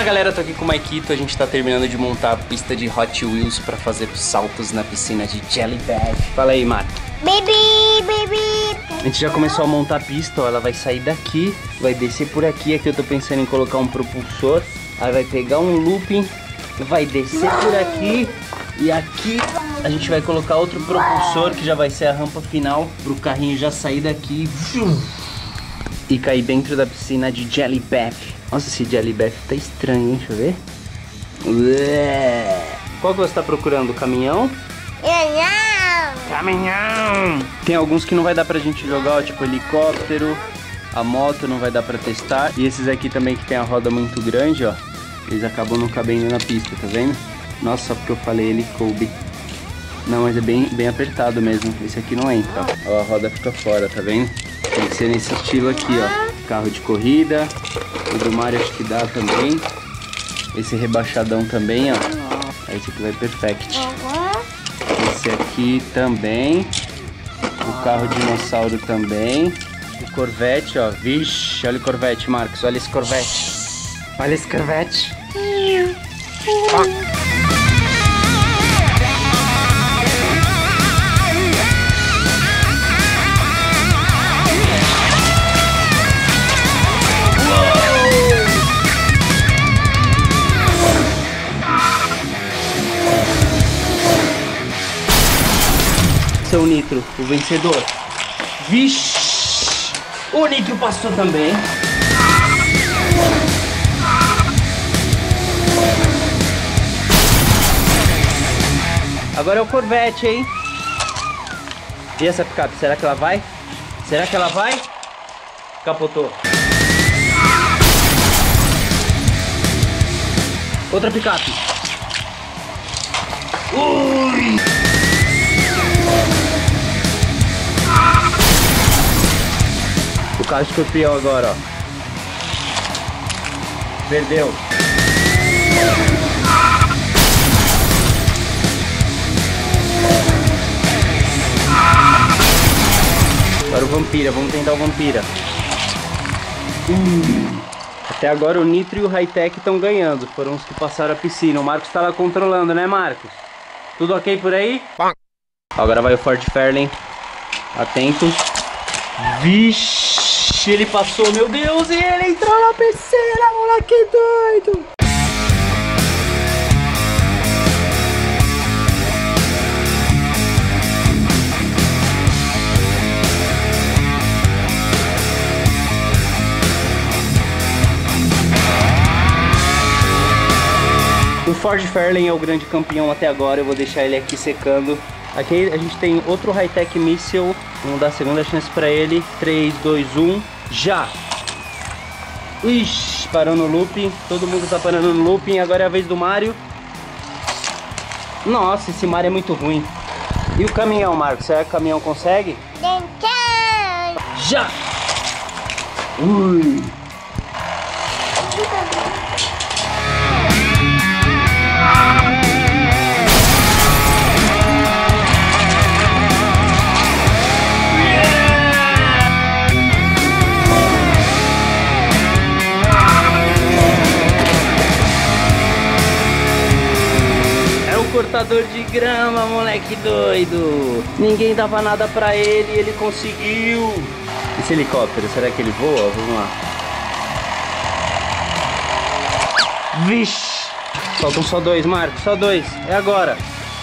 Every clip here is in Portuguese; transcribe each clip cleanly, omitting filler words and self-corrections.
Fala galera, tô aqui com o Maikito, a gente tá terminando de montar a pista de Hot Wheels pra fazer saltos na piscina de Jelly Bath. Fala aí, Marco. Baby. A gente já começou a montar a pista, ó, ela vai sair daqui, vai descer por aqui, aqui eu tô pensando em colocar um propulsor, aí vai pegar um looping, vai descer por aqui e aqui a gente vai colocar outro propulsor que já vai ser a rampa final pro carrinho já sair daqui e cair dentro da piscina de Jelly Bath. Nossa, esse Jelly Bath tá estranho, hein? Deixa eu ver. Qual que você tá procurando? O caminhão? Caminhão! Tem alguns que não vai dar pra gente jogar, ó, tipo helicóptero, a moto não vai dar pra testar. E esses aqui também que tem a roda muito grande, ó, eles acabam não cabendo na pista, tá vendo? Nossa, só porque eu falei ele coube. Não, mas é bem apertado mesmo. Esse aqui não entra, ó. A roda fica fora, tá vendo? Tem que ser nesse estilo aqui, ó. Carro de corrida. O do Mario acho que dá também. Esse rebaixadão também, ó. Esse aqui vai perfect. Esse aqui também. O carro dinossauro também. O Corvette, ó. Vixe, olha o Corvette, Marcos. Olha esse Corvette. Olha esse Corvette. O Nitro, o vencedor. Vixe! O Nitro passou também. Agora é o Corvette, hein? E essa picape, será que ela vai? Será que ela vai? Capotou. Outra picape. Ui! O carro escorpião agora, ó. Perdeu. Agora o Vampira, vamos tentar o Vampira. Até agora o Nitro e o High-Tech estão ganhando. Foram os que passaram a piscina. O Marcos tá lá controlando, né, Marcos? Tudo ok por aí? Agora vai o Ford Fairlane. Atento. Vixe, ele passou, meu Deus, e ele entrou na piscina, moleque doido. O Ford Fairlane é o grande campeão até agora, eu vou deixar ele aqui secando. Aqui a gente tem outro High-Tech Missile. Vamos dar a segunda chance pra ele. 3, 2, 1, já! Ixi, parou no looping. Todo mundo tá parando no looping. Agora é a vez do Mario. Nossa, esse Mario é muito ruim. E o caminhão, Marcos? Será que o caminhão consegue? Já! Ui! Cortador de grama, moleque doido. Ninguém dava nada pra ele e ele conseguiu. Esse helicóptero, será que ele voa? Vamos lá. Vixe. Faltam só dois, Marcos, só dois. É agora.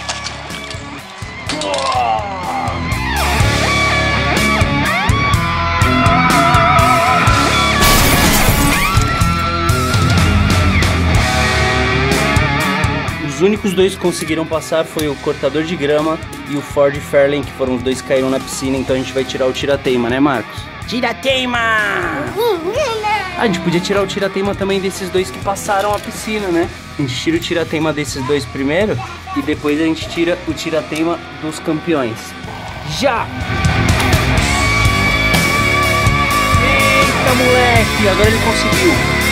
Os únicos dois que conseguiram passar foi o cortador de grama e o Ford Fairlane, que foram os dois que caíram na piscina, então a gente vai tirar o tira-teima, né, Marcos? Tira-teima! A gente podia tirar o tira-teima também desses dois que passaram a piscina, né? A gente tira o tira-teima desses dois primeiro e depois a gente tira o tira-teima dos campeões. Já! Eita, moleque! Agora ele conseguiu!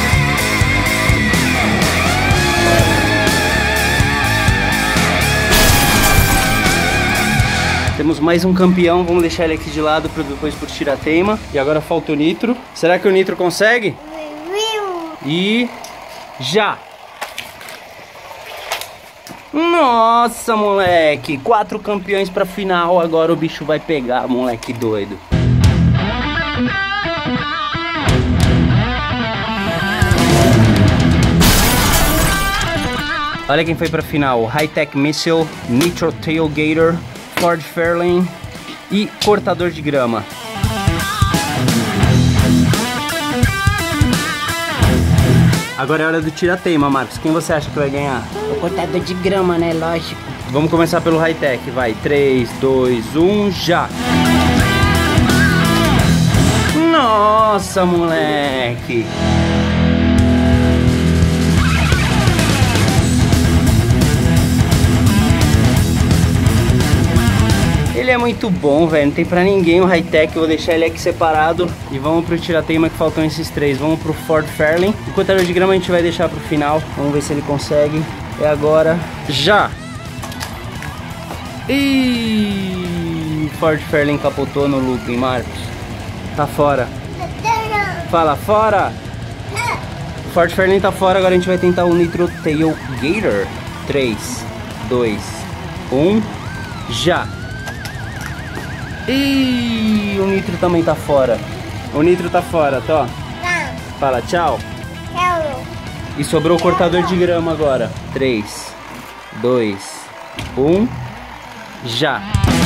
Temos mais um campeão, vamos deixar ele aqui de lado depois por tira-teima. E agora falta o Nitro. Será que o Nitro consegue? E Já! Nossa, moleque! 4 campeões pra final. Agora o bicho vai pegar, moleque doido. Olha quem foi pra final: High-Tech Missile, Nitro Tailgater, Ford Fairlane e Cortador de Grama. Agora é hora do tira-teima, Marcos. Quem você acha que vai ganhar? O cortador de grama, né? Lógico. Vamos começar pelo High-Tech, vai. 3, 2, 1, já! Nossa, moleque! Ele é muito bom, velho. Não tem pra ninguém o High-Tech. Eu vou deixar ele aqui separado. E vamos pro tira-teima, que faltam esses 3. Vamos pro Ford Fairlane. O cortador de grama a gente vai deixar pro final. Vamos ver se ele consegue. É agora. Já! Ih! Ford Fairlane capotou no looping, Marcos. Tá fora. Fala, fora! O Ford Fairlane tá fora. Agora a gente vai tentar o Nitro Tailgater. 3, 2, 1. Já! Ih, o Nitro também tá fora. O Nitro tá fora, tá? Fala tchau. Tchau. E sobrou o cortador de grama agora. 3, 2, 1. Já.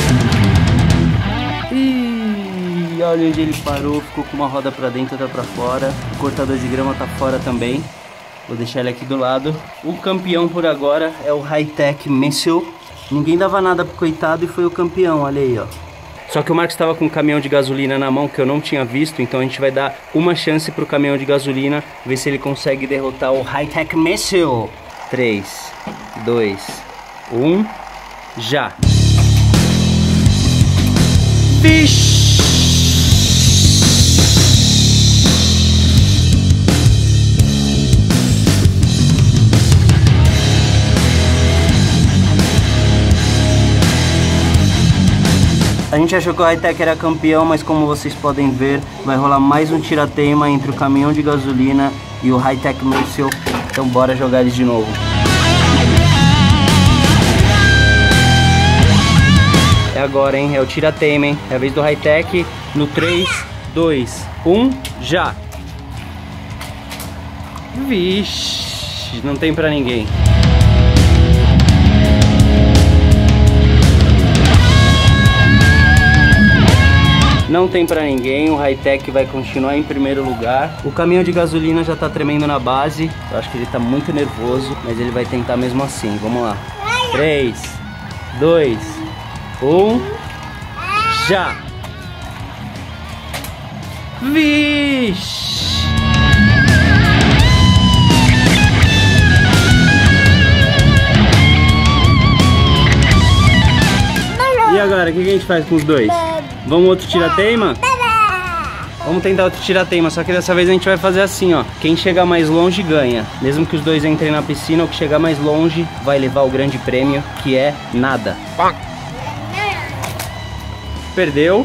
Ih, olha onde ele parou. Ficou com uma roda pra dentro, outra pra fora. O cortador de grama tá fora também. Vou deixar ele aqui do lado. O campeão por agora é o High-Tech Missile. Ninguém dava nada pro coitado e foi o campeão, olha aí, ó. Só que o Marcos estava com um caminhão de gasolina na mão que eu não tinha visto, então a gente vai dar uma chance pro caminhão de gasolina, ver se ele consegue derrotar o High-Tech Missile. 3, 2, 1, já! Vixe! A gente achou que o High-Tech era campeão, mas como vocês podem ver, vai rolar mais um tira-teima entre o caminhão de gasolina e o High-Tech Missile. Então bora jogar eles de novo. É agora, hein? É o tira-teima, hein? É a vez do High-Tech. No 3, 2, 1, já! Vixe, não tem pra ninguém. Não tem pra ninguém, o High-Tech vai continuar em primeiro lugar. O caminhão de gasolina já tá tremendo na base. Eu acho que ele tá muito nervoso, mas ele vai tentar mesmo assim. Vamos lá. 3, 2, 1, já! Vixe! E agora, o que a gente faz com os dois? Vamos outro tira-teima? Vamos tentar outro tira-teima, só que dessa vez a gente vai fazer assim, ó. Quem chegar mais longe ganha. Mesmo que os dois entrem na piscina, o que chegar mais longe vai levar o grande prêmio, que é nada. Perdeu.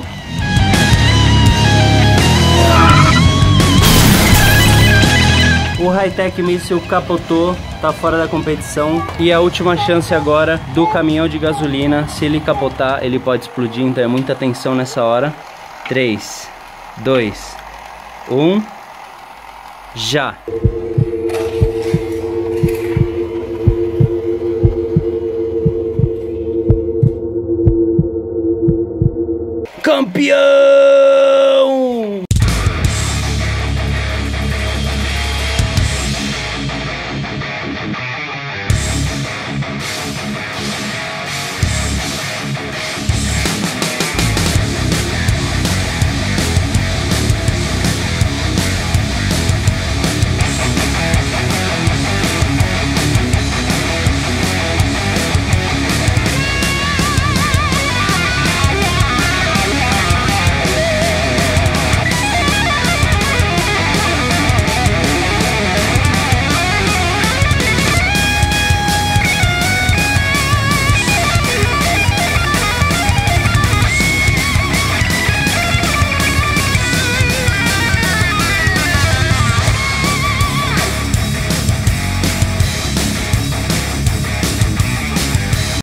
O High-Tech Missile capotou, tá fora da competição. E a última chance agora do caminhão de gasolina. Se ele capotar, ele pode explodir, então é muita atenção nessa hora. 3, 2, 1, já! Campeão!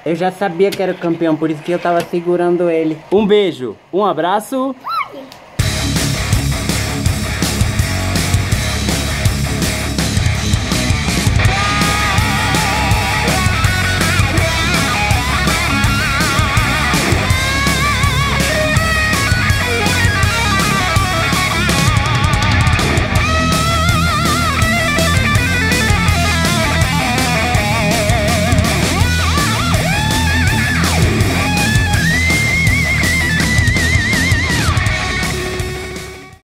Eu já sabia que era o campeão, por isso que eu tava segurando ele. Um beijo, um abraço.